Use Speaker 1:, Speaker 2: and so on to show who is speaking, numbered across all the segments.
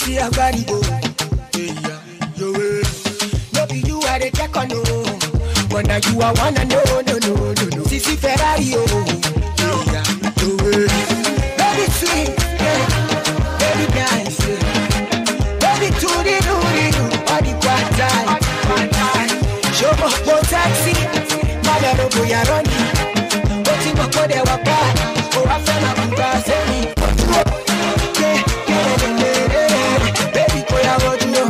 Speaker 1: see a body go. No be you are the check on no. When you are one no. Sisi Ferrari baby sweet, baby nice, baby to the body quite. Show me taxi, mother go ya running. But you go there wa pa, oh I feel like you are saying. Baby go ya what you.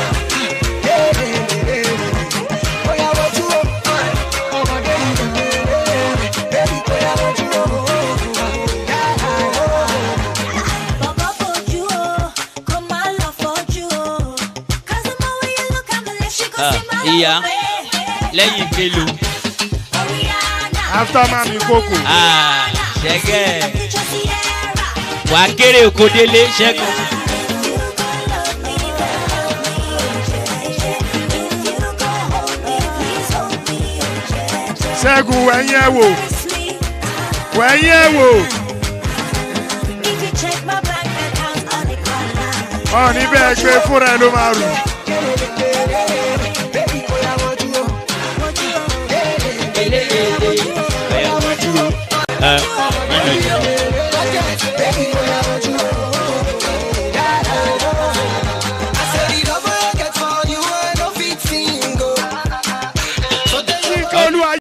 Speaker 2: Yeah, lẹ́yìn Bello.
Speaker 3: After Mami Koko.
Speaker 2: Ṣẹ́gẹ́. Wà á kéré oko délé Ṣẹ́gun.
Speaker 3: Ṣẹ́gun wẹ̀yìn ẹ̀ wò. Wẹ̀yìn ẹ̀ wò. Ọ̀ níbẹ̀ gbé fúnra ẹ̀ ló máa rù.